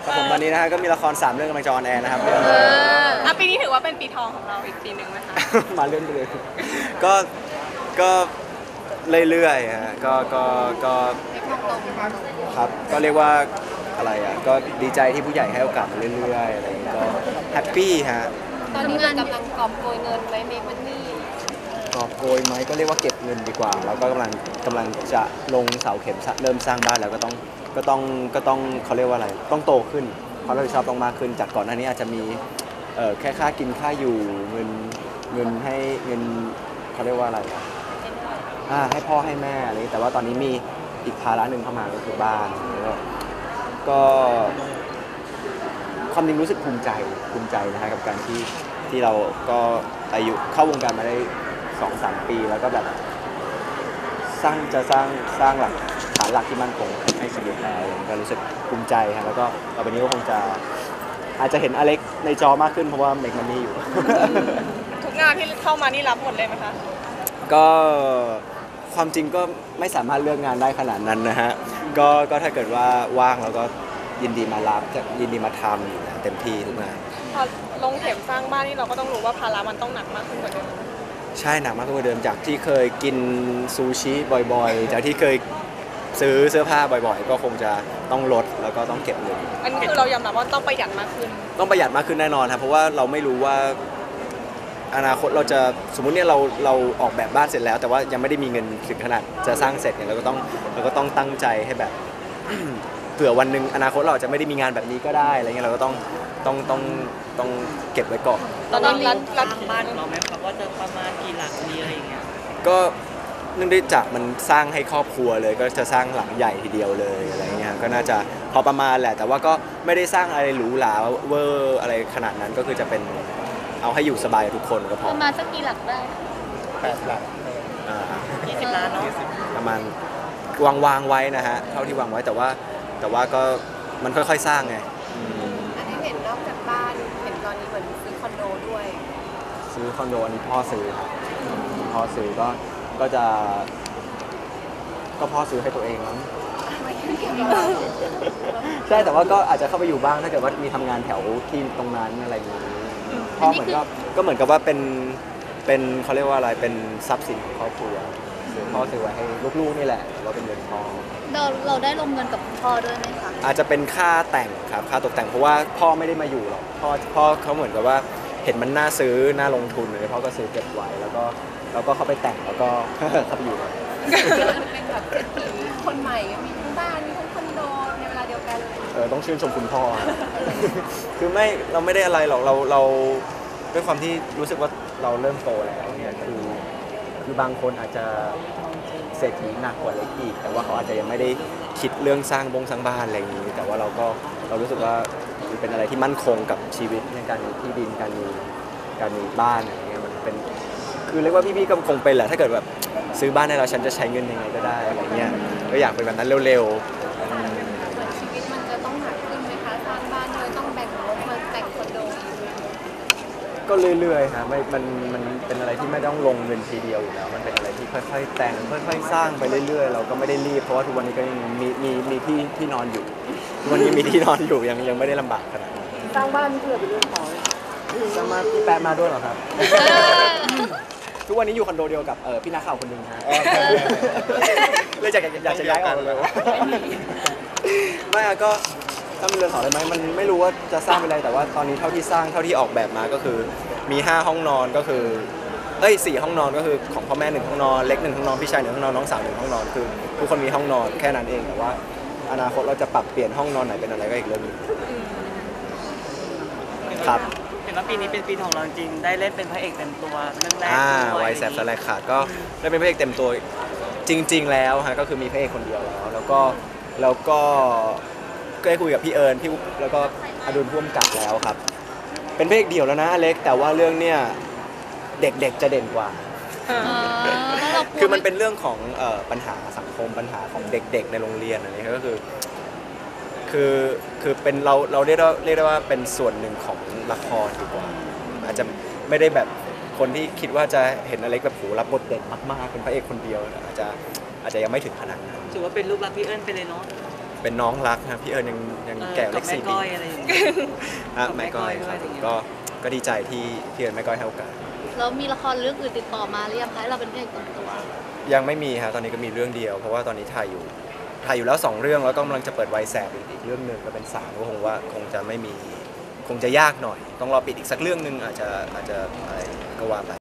ผมตอนนี้นะฮะก็มีละคร3 เรื่องกำลังจะออนแอร์นะครับปีนี้ถือว่าเป็นปีทองของเราอีกปีหนึ่งไหมคะมาเรื่อยๆก็เรื่อยๆฮะก็ครับก็เรียกว่าอะไรอ่ะก็ดีใจที่ผู้ใหญ่ให้โอกาสมาเรื่อยๆอะไรอย่างเงี้ยก็แฮปปี้ฮะตอนนี้งานกำลังกอบโกยเงินไหมเมคมันนี่กอบโกยไหมก็เรียกว่าเก็บเงินดีกว่าแล้วก็กำลังจะลงเสาเข็มเริ่มสร้างบ้านแล้วก็ต้องเขาเรียกว่าอะไรต้องโตขึ้นเพราะเราชอบต้องมากขึ้นจากก่อนหน้านี้อาจจะมีแค่ค่ากินค่าอยู่เงินให้เงินเขาเรียกว่าอะไรให้พ่อให้แม่อะไรแต่ว่าตอนนี้มีอีกภาระหนึ่งเข้ามาก็คือบ้านก็ความจริงรู้สึกภูมิใจนะฮะกับการที่เราก็อายุเข้าวงการมาได้ 2-3 ปีแล้วก็แบบสร้างหลักฐานหลักที่มั่นคงให้ชีวิตแล้วก็รู้สึกภูมิใจครับแล้วก็ต่อไปนี้ก็คงจะอาจจะเห็นอเล็กในจอมากขึ้นเพราะว่าเมกมันนี่อยู่ทุกงานที่เข้ามานี่รับหมดเลยไหมคะก็ความจริงก็ไม่สามารถเลือกงานได้ขนาดนั้นนะฮะก็ถ้าเกิดว่าว่างแล้วก็ยินดีมารับยินดีมาทำเต็มที่ทุกงานพอลงเข็มสร้างบ้านนี่เราก็ต้องรู้ว่าภาระมันต้องหนักมากขึ้นกว่าเดิมใช่หนักมากขึ้นกว่าเดิมจากที่เคยกินซูชิบ่อยๆจากที่เคยซื้อเสื้อผ้าบ่อยๆก็คงจะต้องลดแล้วก็ต้องเก็บเงินอันนี้คือเรายอมรับว่าต้องประหยัดมากขึ้นต้องประหยัดมากขึ้นแน่นอนครับเพราะว่าเราไม่รู้ว่าอนาคตเราจะสมมุติเนี่ยเราออกแบบบ้านเสร็จแล้วแต่ว่ายังไม่ได้มีเงินถึงขนาดจะสร้างเสร็จเนี่ยเราก็ต้องตั้งใจให้แบบ เผื่อวันหนึ่งอนาคตเราจะไม่ได้มีงานแบบนี้ก็ได้อะไรเงี้ยเราก็ต้องเก็บไว้ก่อนตอนนี้รัฐบ้านเราไหมครับว่าจะประมาณกี่หลักมีอะไรอย่างเงี้ยก็เนื่องด้วยจากมันสร้างให้ครอบครัวเลยก็จะสร้างหลังใหญ่ทีเดียวเลยอะไรเงี้ยก็น่าจะพอประมาณแหละแต่ว่าก็ไม่ได้สร้างอะไรหรูหราเวอร์อะไรขนาดนั้นก็คือจะเป็นเอาให้อยู่สบายทุกคนก็พอประมาณสักกี่หลักได้ 8 หลัก 20 ล้านเนาะประมาณวางไว้นะฮะเท่าที่วางไว้แต่ว่าก็มันค่อยๆสร้างไงอันนี้เห็นนอกจากบ้านเห็นตอนนี้เหมือนซื้อคอนโดด้วยซื้อคอนโดอันนี้พ่อซื้อครับพ่อซื้อก็จะพ่อซื้อให้ตัวเองมั้งใช่แต่ว่าก็อาจจะเข้าไปอยู่บ้างถ้าเกิดว่ามีทำงานแถวที่ตรงนั้นอะไรอย่างนี้พ่อเหมือนก็เหมือนกับว่าเป็นเขาเรียกว่าอะไรเป็นทรัพย์สินของครอบครัวพ่อซื้อไว้ให้ลูกๆนี่แหละว่าเป็นเงินพ่อเราได้ลงเงินกับพ่อด้วยไหมคะอาจจะเป็นค่าแต่งครับค่าตกแต่งเพราะว่าพ่อไม่ได้มาอยู่หรอกพ่อเขาเหมือนกับว่าเห็นมันน่าซื้อน่าลงทุนเลยพ่อก็ซื้อเก็บไว้แล้วก็เข้าไปแต่งแล้วก็เข้าไปอยู่เลยเป็นแบบเศรษฐีคนใหม่มีทั้งบ้านมีทั้งคอนโดในเวลาเดียวกันต้องชื่นชมคุณพ่อคือเราไม่ได้อะไรหรอกเราด้วยความที่รู้สึกว่าเราเริ่มโตแล้วเนี่ยคือบางคนอาจจะเศรษฐีหนักกว่าเล็กอีกแต่ว่าเขาอาจจะยังไม่ได้คิดเรื่องสร้างบ้านอะไรอย่างนี้แต่ว่าเรารู้สึกว่ามันเป็นอะไรที่มั่นคงกับชีวิตในการมีที่ดินการมีบ้านอะไรเงี้ยมันเป็นคือเรียกว่าพี่ก็คงเป็นแหละถ้าเกิดแบบซื้อบ้านให้เราฉันจะใช้เงินยังไงก็ได้อะไรเงี้ยก็อยากเป็นแบบนั้นเร็วๆชีวิตมันจะต้องหนักขึ้นไหมคะสร้างบ้านโดยต้องแบ่งงบมาแต่งคอนโดก็เรื่อยๆฮะมันเป็นอะไรที่ไม่ต้องลงเงินทีเดียวอยู่แล้วมันเป็นอะไรที่ค่อยๆแต่งค่อยๆสร้างไปเรื่อยๆเราก็ไม่ได้รีบเพราะว่าทุกวันนี้ก็ยังมีที่นอนอยู่ทุกวันนี้มีที่นอนอยู่ยังไม่ได้ลำบากขนาดนั้นสร้างบ้านเพื่อเป็นเรื่องของสร้างมาพี่แปะมาด้วยเหรอครับทุกวันนี้อยู่คอนโดเดียวกับพี่นักข่าวคนหนึ่งฮะเลยอยากจะย้ายออกเลยไม่ก็ถ้าเป็นเรือนหอได้ไหมมันไม่รู้ว่าจะสร้างเป็นอะไรแต่ว่าตอนนี้เท่าที่ออกแบบมาก็คือมี5 ห้องนอนก็คือ4 ห้องนอนก็คือของพ่อแม่1 ห้องนอนเล็ก1 ห้องนอนพี่ชาย1 ห้องนอนน้องสาว1 ห้องนอนคือทุกคนมีห้องนอนแค่นั้นเองแต่ว่าอนาคตเราจะปรับเปลี่ยนห้องนอนไหนเป็นอะไรก็อีกเรื่องนึงครับเห็นว่าปีนี้เป็นปีทองเราจริงได้เล่นเป็นพระเอกเต็มตัวเรื่องแรกวัยแสบสลายขาดก็ได้เป็นพระเอกเต็มตัวจริงๆแล้วฮะก็คือมีพระเอกคนเดียวแล้วก็ได้คุยกับพี่เอิญพี่แล้วก็อดุลร่วมกับแล้วครับเป็นพระเอกเดี่ยวแล้วนะอเล็กแต่ว่าเรื่องเนี้ยเด็กๆจะเด่นกว่าคือมันเป็นเรื่องของปัญหาสังคมปัญหาของเด็กๆในโรงเรียนอะไรก็คือเป็นเราเรียกได้ว่าเป็นส่วนหนึ่งของละครดีกว่าอาจจะไม่ได้แบบคนที่คิดว่าจะเห็นอเล็กแบบโหรับบทเด่นมากๆเป็นพระเอกคนเดียวอาจจะยังไม่ถึงขนาดนั้นถือว่าเป็นลูกรักพี่เอิญไปเลยเนาะเป็นน้องรักครับพี่เอิญยังแก่เล็กบ 4 แม่ปีก้อยอะไรอย่างเงี้ย กับแม่แม่ก้อยก้อยครับด้วยอะไรอย่างเงี้ยก็ดีใจที่พี่เอิญแม่ก้อยให้โอกาสแล้วมีละครเรื่องอื่นติดต่อมาหรือยังคะให้เราเป็นพระเอกเต็มตัวยังไม่มีครับตอนนี้ก็มีเรื่องเดียวเพราะว่าตอนนี้ถ่ายอยู่แล้ว 2 เรื่องแล้วก็กำลังจะเปิดวัยแสบอีกเรื่องหนึ่งก็เป็น3ก็คงจะไม่มีคงจะยากหน่อย ต้องรอปิดอีกสักเรื่องหนึ่งอาจจะอะไรก็ว่าไป